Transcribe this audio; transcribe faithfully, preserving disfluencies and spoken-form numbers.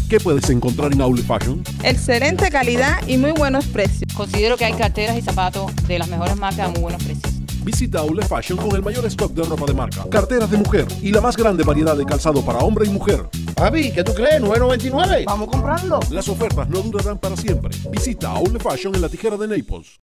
¿Qué puedes encontrar en Outlet Fashion? Excelente calidad y muy buenos precios. Considero que hay carteras y zapatos de las mejores marcas a muy buenos precios. Visita Outlet Fashion con el mayor stock de ropa de marca, carteras de mujer y la más grande variedad de calzado para hombre y mujer. Papi, ¿qué tú crees? nueve noventa y nueve. Vamos comprando. Las ofertas no durarán para siempre. Visita Outlet Fashion en la Tijera de Naples.